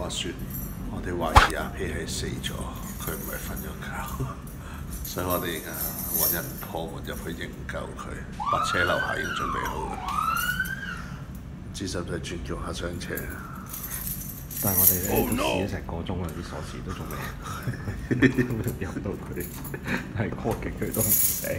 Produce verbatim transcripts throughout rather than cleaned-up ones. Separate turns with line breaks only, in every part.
話説，我哋懷疑阿 P 係死咗，佢唔係瞓咗覺，所以我哋而家揾人破門入去營救佢。白車樓下已經準備好啦，唔知使唔使轉叫下雙車？
但係我哋咧都試咗成個鐘啦，啲鎖匙都仲未入到佢，係 call 極佢都唔醒。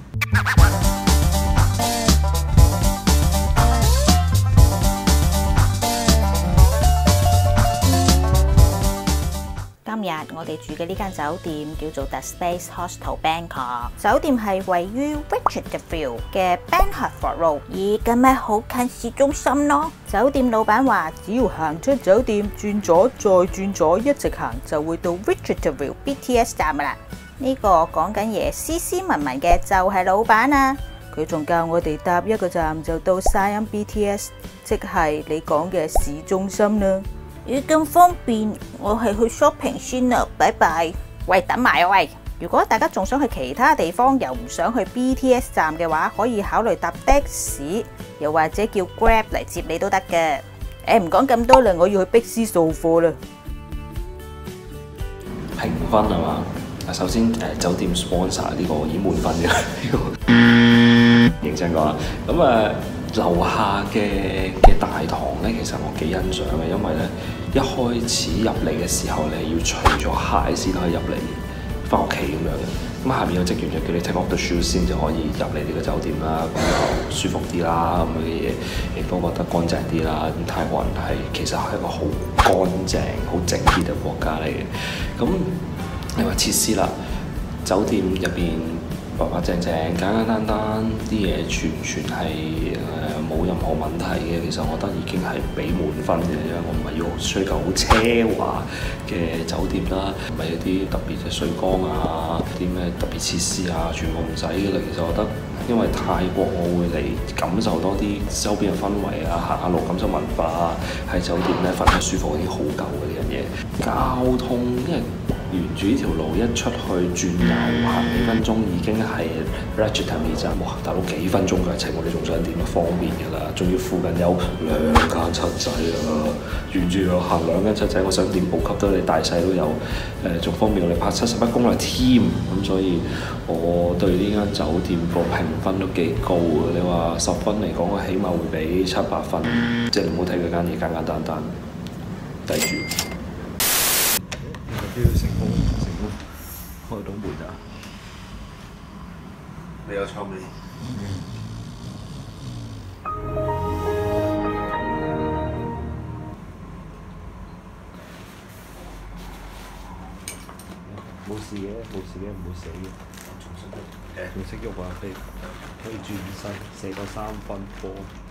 今日我哋住嘅呢間酒店叫做 The Stays Hostel Bangkok， 酒店係位於 Richardville 嘅 Bangkok Road， 而咁咪好近市中心咯。酒店老闆話，只要行出酒店，轉左再轉左，一直行就會到 Richardville B T S 站噶啦。呢、這個講緊嘢斯斯文文嘅就係老闆啊！佢仲教我哋搭一個站就到 Siam B T S， 即係你講嘅市中心啦。咦，咁方便，我係去 shopping 先啦，拜拜。喂，等埋啊喂！如果大家仲想去其他地方，又唔想去 B T S 站嘅話，可以考慮搭的士，又或者叫 Grab 嚟接你都得嘅。誒，唔講咁多啦，我要去碧斯掃貨啦。
評分係嘛？首先誒，酒店 sponsor 呢個已經滿分嘅呢個，認真講啦。咁啊，樓下嘅嘅大堂咧，其實我幾欣賞嘅，因為咧一開始入嚟嘅時候，你係要除咗鞋先可以入嚟翻屋企咁樣嘅。咁下面有職員就叫你 take off the shoes 先就可以入嚟呢個酒店啦，咁就舒服啲啦，咁嘅嘢亦都覺得乾淨啲啦。咁泰國人係其實係一個好乾淨、好整潔嘅國家嚟嘅。咁你話設施啦，酒店入邊白白淨淨、簡簡單單，啲嘢全全係誒冇任何問題嘅。其實我覺得已經係俾滿分嘅，因為我唔係要追求好奢華嘅酒店啦，唔係一啲特別嘅水缸啊、啲咩特別設施啊，全部唔使嘅啦。其實我覺得，因為泰國我會嚟感受多啲周邊嘅氛圍啊，行下路感受文化啊，喺酒店咧瞓得舒服已經好夠嘅呢樣嘢。交通因為沿住呢條路一出去轉右行幾分鐘已經係 Ratchathani 站，哇！大佬幾分鐘嘅程，我哋仲想點啊？方便㗎啦，仲要附近有兩間七仔啊，沿住路行兩間七仔，我想點補給都你大細都有，誒仲方便我哋拍七十一公里添，咁所以我對呢間酒店個評分都幾高嘅。你話十分嚟講，我起碼會俾七八分，即係你唔好睇佢間嘢簡簡單單，抵住。都要成功成功開到門啊！
你有臭味？
冇事嘅，冇事嘅，唔會死嘅。仲識喐，仲識喐啊！可以可以轉身，射個三分波。